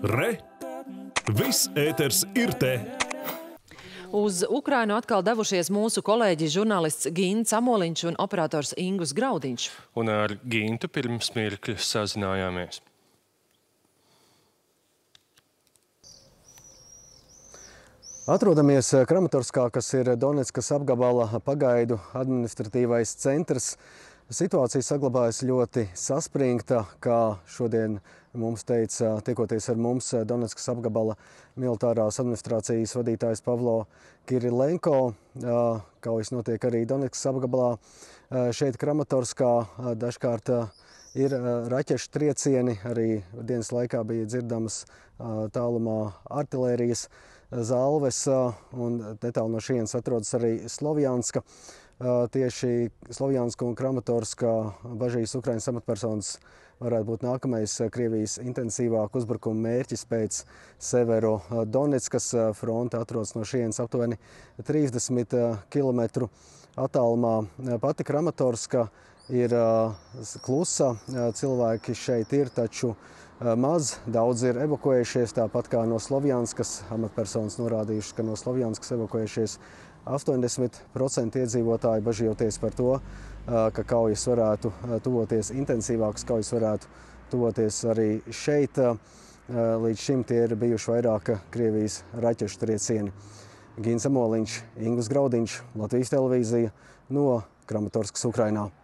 Re! Viss ēters ir te! Uz Ukrainu atkal devušies mūsu kolēģis žurnālists Gints Amoliņš un operators Ingus Graudiņš. Un ar Gintu pirms mirkļa sazinājāmies. Atrodamies Kramatorskā, kas ir Doneckas apgabala pagaidu administratīvais centrs. Situācija saglabājas ļoti saspringta, kā šodien mums teica, tiekoties ar mums, Doneckas apgabala militārās administrācijas vadītājs Pavlo Kirilenko. Kaujas notiek arī Doneckas apgabalā. Šeit Kramatorskā dažkārt ir raķešu triecieni, arī dienas laikā bija dzirdamas tālumā artilērijas zalves, un netālu no šejienes atrodas arī Slovjanska. Tieši Slovjanska un Kramatorska bažīs Ukrainas amatpersonas varētu būt nākamais Krievijas intensīvāk uzbrukuma mērķis pēc Severodoneckas. Fronte atrodas no šejienes aptuveni 30 km attālumā. Pati Kramatorska ir klusa, cilvēki šeit ir, taču maz, daudz ir evakuējušies, tāpat kā no Slovjanskas. Amatpersonas norādījušas, ka no Slovjanskas evakuējušies 80% iedzīvotāji, bažījoties par to, ka kaujas varētu tuvoties, intensīvākas kaujas varētu tuvoties arī šeit. Līdz šim tie ir bijuši vairāk Krievijas raķešu triecieni. Gints Amoliņš, Ingus Graudiņš, Latvijas televīzija no Kramatorskas, Ukrainā.